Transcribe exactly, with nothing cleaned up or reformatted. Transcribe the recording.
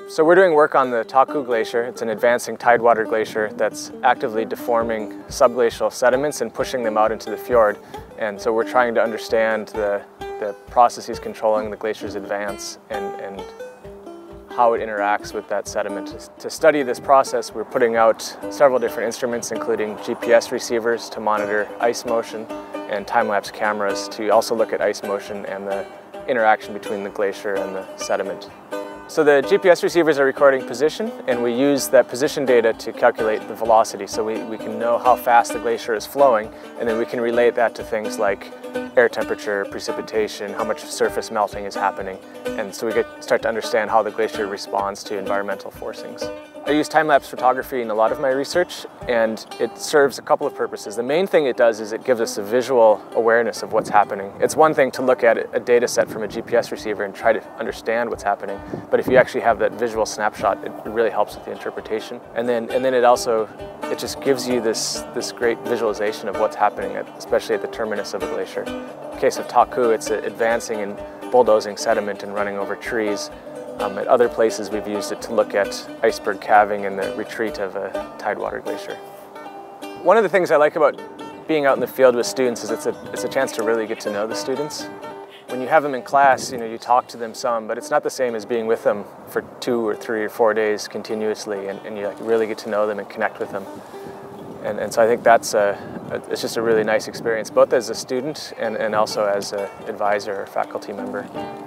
So we're doing work on the Taku Glacier. It's an advancing tidewater glacier that's actively deforming subglacial sediments and pushing them out into the fjord. And so we're trying to understand the, the processes controlling the glacier's advance and, and how it interacts with that sediment. To study this process, we're putting out several different instruments, including G P S receivers to monitor ice motion and time-lapse cameras to also look at ice motion and the interaction between the glacier and the sediment. So the G P S receivers are recording position, and we use that position data to calculate the velocity, so we, we can know how fast the glacier is flowing, and then we can relate that to things like air temperature, precipitation, how much surface melting is happening, and so we get, start to understand how the glacier responds to environmental forcings. I use time-lapse photography in a lot of my research, and it serves a couple of purposes. The main thing it does is it gives us a visual awareness of what's happening. It's one thing to look at a data set from a G P S receiver and try to understand what's happening, but if you actually have that visual snapshot, it really helps with the interpretation. And then, and then it also, it just gives you this, this great visualization of what's happening, at, especially at the terminus of a glacier. In the case of Taku, it's advancing and bulldozing sediment and running over trees. Um, at other places, we've used it to look at iceberg calving and the retreat of a tidewater glacier. One of the things I like about being out in the field with students is it's a, it's a chance to really get to know the students. When you have them in class, you know, you talk to them some, but it's not the same as being with them for two or three or four days continuously, and, and you like, really get to know them and connect with them. And, and so I think that's a, a, it's just a really nice experience, both as a student and, and also as an advisor or faculty member.